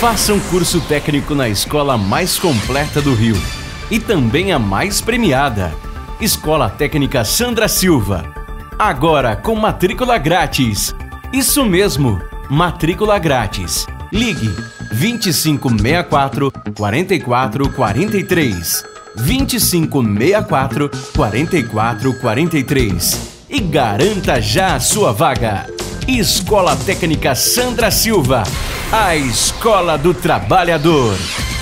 Faça um curso técnico na escola mais completa do Rio e também a mais premiada, Escola Técnica Sandra Silva. Agora com matrícula grátis. Isso mesmo, matrícula grátis. Ligue 2564 4443, 2564 4443 e garanta já a sua vaga. Escola Técnica Sandra Silva, a escola do trabalhador.